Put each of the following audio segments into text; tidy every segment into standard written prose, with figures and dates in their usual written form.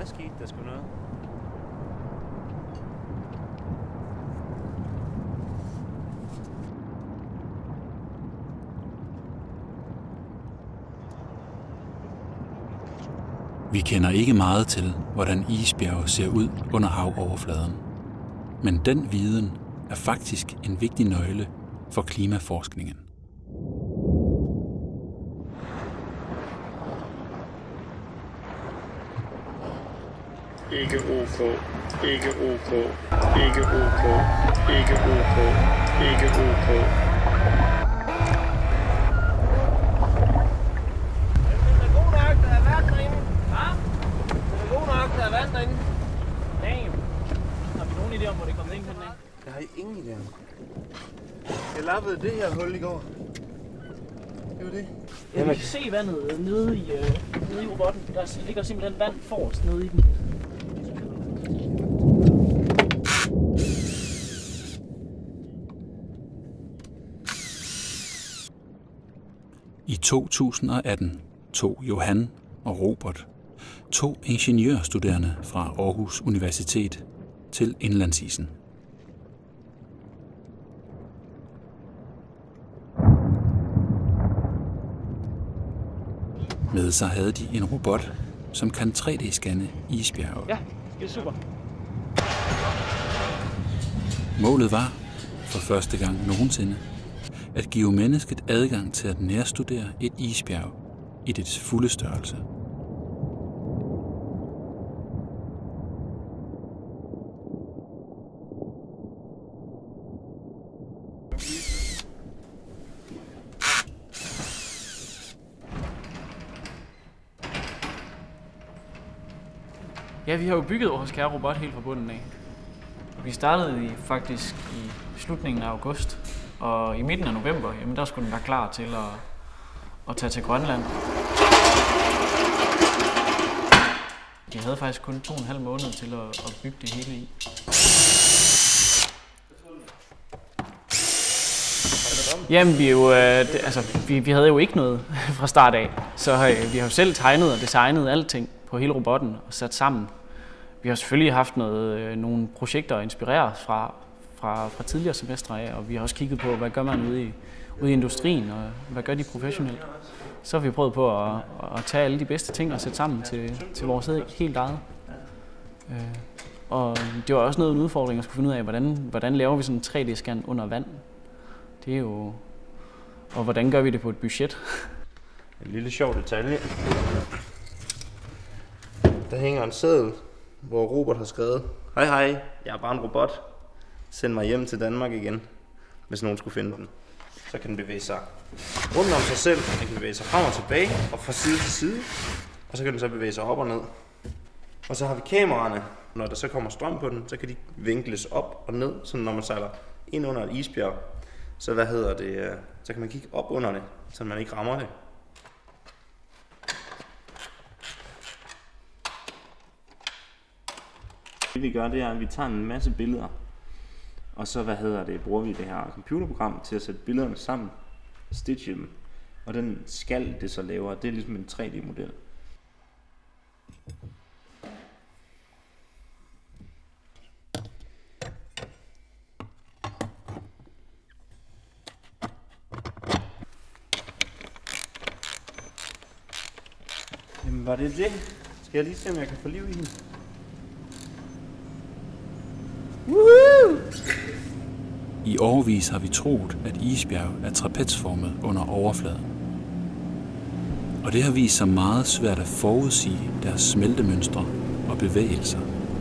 der skete der sgu noget. Vi kender ikke meget til, hvordan isbjerge ser ud under havoverfladen. Men den viden er faktisk en vigtig nøgle for klimaforskningen. Ikke OK, ikke OK, ikke OK, ikke OK, ikke OK. Jeg har ingen idé. Jeg lappede det her hul i går. Det var det. Ja, vi kan se vandet nede i robotten. Der ligger simpelthen vand forrest nede i den. I 2018 tog Johan og Robert, 2 ingeniørstuderende fra Aarhus Universitet, til indlandsisen. Med sig havde de en robot, som kan 3D-scanne isbjerge. Ja, det er super. Målet var, for første gang nogensinde, at give mennesket adgang til at nærstudere et isbjerg i dets fulde størrelse. Ja, vi har jo bygget vores kære robot helt fra bunden af. Vi startede faktisk i slutningen af august, og i midten af november, jamen der skulle den være klar til at tage til Grønland. De havde faktisk kun 2,5 måneder til at bygge det hele i. Jamen, vi havde jo ikke noget fra start af, så vi har jo selv tegnet og designet alting på hele robotten og sat sammen. Vi har selvfølgelig haft nogle projekter at inspirere os fra tidligere semestre af, og vi har også kigget på, hvad gør man ude i industrien, og hvad gør de professionelt. Så har vi prøvet på at tage alle de bedste ting og sætte sammen til vores helt eget. Og det var også noget af en udfordring at skulle finde ud af, hvordan laver vi sådan en 3D-scan under vand. Det er jo... Og hvordan gør vi det på et budget? En lille sjov detalje. Der hænger en seddel, hvor Robert har skrevet: Hej hej, jeg er bare en robot. Send mig hjem til Danmark igen, hvis nogen skulle finde den. Så kan den bevæge sig rundt om sig selv, den kan bevæge sig frem og tilbage, og fra side til side. Og så kan den så bevæge sig op og ned. Og så har vi kameraerne. Når der så kommer strøm på den, så kan de vinkles op og ned, så når man sejler ind under et isbjerg, så så kan man kigge op under det, så man ikke rammer det. Det vi gør, det er, at vi tager en masse billeder, og så bruger vi det her computerprogram til at sætte billederne sammen, stitche dem, og den skal det så laver, det er ligesom en 3D-model. Jamen var det det? Skal jeg lige se, om jeg kan få liv i den? I årevis har vi troet, at isbjerg er trapezformet under overfladen. Og det har vist sig meget svært at forudsige deres smeltemønstre og bevægelser.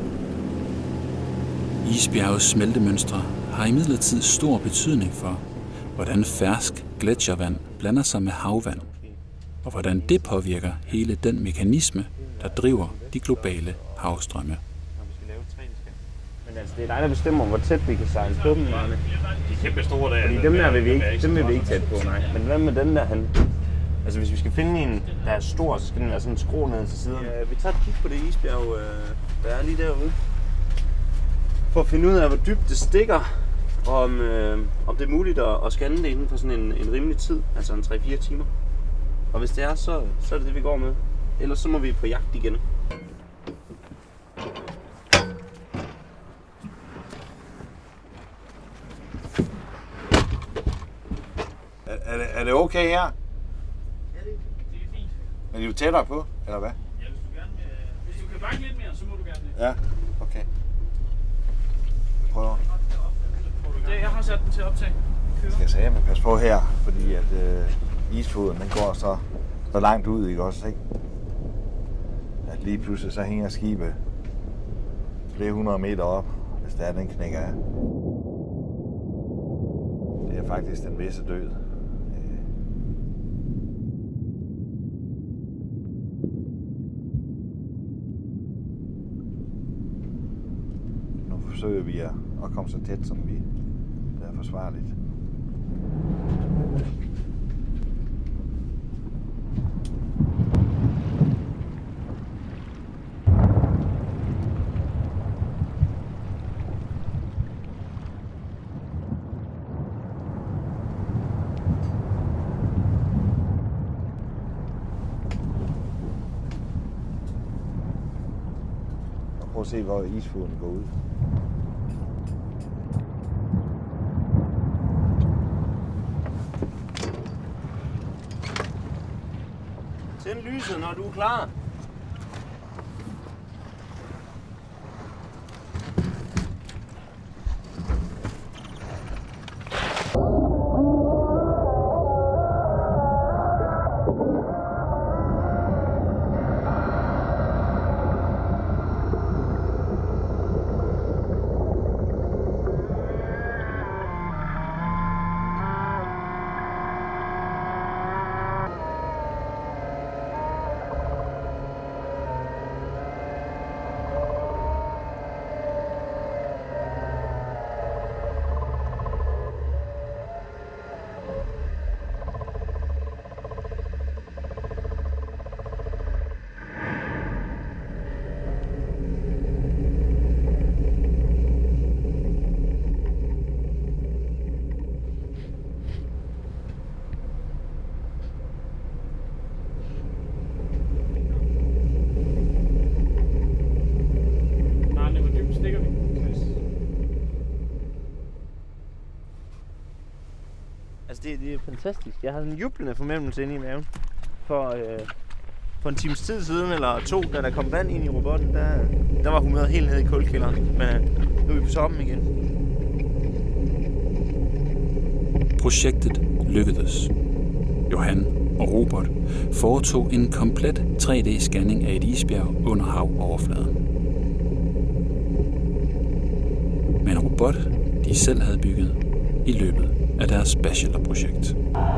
Isbjerges smeltemønstre har imidlertid stor betydning for, hvordan fersk gletsjervand blander sig med havvand, og hvordan det påvirker hele den mekanisme, der driver de globale havstrømme. Men altså, det er dig, der bestemmer, hvor tæt vi kan sejle på dem, Arne. De er kæmpe store der. Fordi dem der vil vi ikke tæt på, nej. Men hvad med den der hen? Altså, hvis vi skal finde en, der er stor, så skal den være sådan en skrå ned til siderne. Ja, vi tager et kig på det isbjerg, der er lige derude. For at finde ud af, hvor dybt det stikker, og om det er muligt at scanne det inden for sådan en rimelig tid, altså en 3-4 timer. Og hvis det er, så er det det, vi går med. Ellers så må vi på jagt igen. Er det okay her? Ja, det er fint. Er de jo tættere på, eller hvad? Ja, hvis du kan bakke lidt mere, så må du gerne. Ja, okay. Jeg prøver. Jeg har sat den til optag. Skal jeg sige, men pas på her, fordi at isfoden den går så langt ud, ikke også, ikke? At lige pludselig så hænger skibet flere hundrede meter op, hvis der er den knækker af. Det er faktisk den visse død. Nu forsøger vi at komme så tæt, som vi er forsvarligt. Prøv at se, hvor isfoden går ud. Tænd lyset, når du er klar. Altså det er fantastisk. Jeg havde en jublende fornemmelse inde i maven. For en times tid siden, eller 2, da der kom vand ind i robotten, der var humøret helt nede i kulkælderen. Men nu er vi på toppen igen. Projektet lykkedes. Johan og Robert foretog en komplet 3D-scanning af et isbjerg under havoverfladen. Med en robot, de selv havde bygget i løbet af deres bachelorprojekt.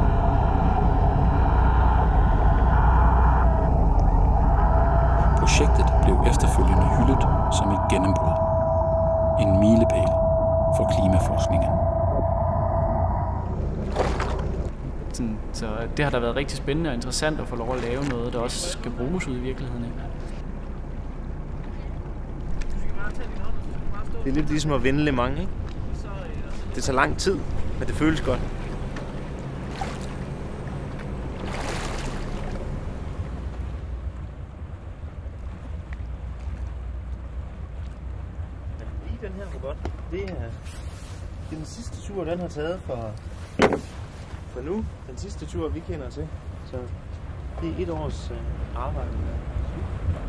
Projektet blev efterfølgende hyldet som et gennembrud. En milepæl for klimaforskningen. Så det har da været rigtig spændende og interessant at få lov at lave noget, der også skal bruges ud i virkeligheden. Det er lidt ligesom at vinde Le Mans, ikke? Det tager lang tid, men det føles godt. Lige den her robot, det er den sidste tur, den har taget for nu. Den sidste tur, vi kender til. Så det er 1 års arbejde.